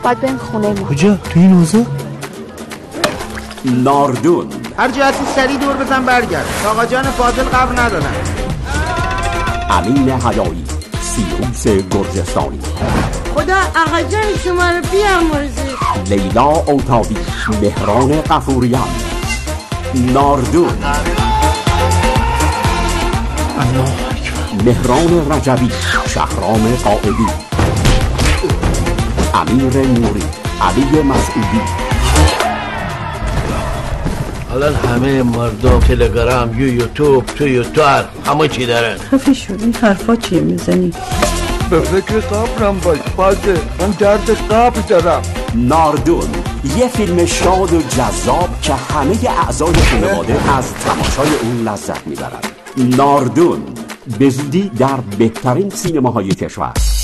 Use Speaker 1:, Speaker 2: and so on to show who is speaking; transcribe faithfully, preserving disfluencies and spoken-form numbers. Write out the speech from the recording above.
Speaker 1: باید بریم خونه ما.
Speaker 2: کجا؟ تو این اوضاع؟
Speaker 3: ناردون.
Speaker 4: هر جهتی سریع دور بزن برگرد. آقا جان فاضل قبل ندادن.
Speaker 3: امین حیایی، سیروس گرجستانی.
Speaker 5: خدا آقا جان شما رو بیامرزه.
Speaker 3: لیلا اوتاوی، مهران غفوریان. ناردون. مهران رجبی، شهرام قائدی. امیر نوری، علی مسعودی.
Speaker 6: الان همه مردم تلگرام، یوتیوب، توییتر همه چی دارن.
Speaker 7: خفه شو، این حرفا چیه میزنی؟
Speaker 2: به فکر قبرم باش بازه، من درد قبر دارم.
Speaker 3: ناردون، یه فیلم شاد و جذاب که همه اعضای خانواده از تماشای اون لذت میبرند. ناردون به زودی در بهترین سینماهای کشور.